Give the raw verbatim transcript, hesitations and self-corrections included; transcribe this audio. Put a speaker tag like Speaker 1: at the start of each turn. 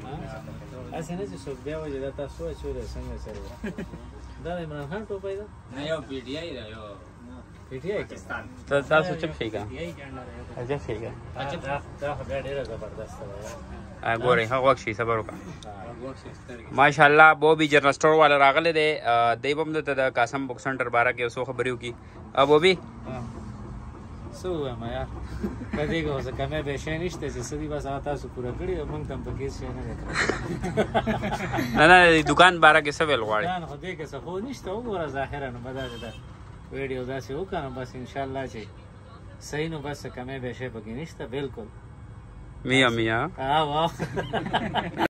Speaker 1: اسنه چې څوک بیا وځي دا تاسو چې څنګه سره دا عمران خان ټوپای دا
Speaker 2: نه یو پی ټی آی دا یو
Speaker 1: پی ټی آی
Speaker 3: پاکستان ته تاسو چپ شيګا اجازه شيګا
Speaker 1: دا دا خبره ډیره زبردست ده
Speaker 3: ګوري هغه وخت شي صبر وکړه ماشاءالله بوبي جنرال سٹور والا راغله دی دیوبم د قاسم بک سنټر بارا کې اوسو خبريو کی ا بوبي
Speaker 1: سو ما یا کدی کو څه کمه به شي نشته چې سدي بس تاسو پورا کړی موږ تم پکې شي نه
Speaker 3: نه نه دکان بارا کې څه ویل غواړي
Speaker 1: نه خو دې کې څه خو نشته وګوره ظاهرا نو بدل ده ویډیو داسې وکړم بس ان شاء الله چې صحیح نو بس کمه به شي پکې نشته بالکل
Speaker 3: میا میا
Speaker 1: ها واه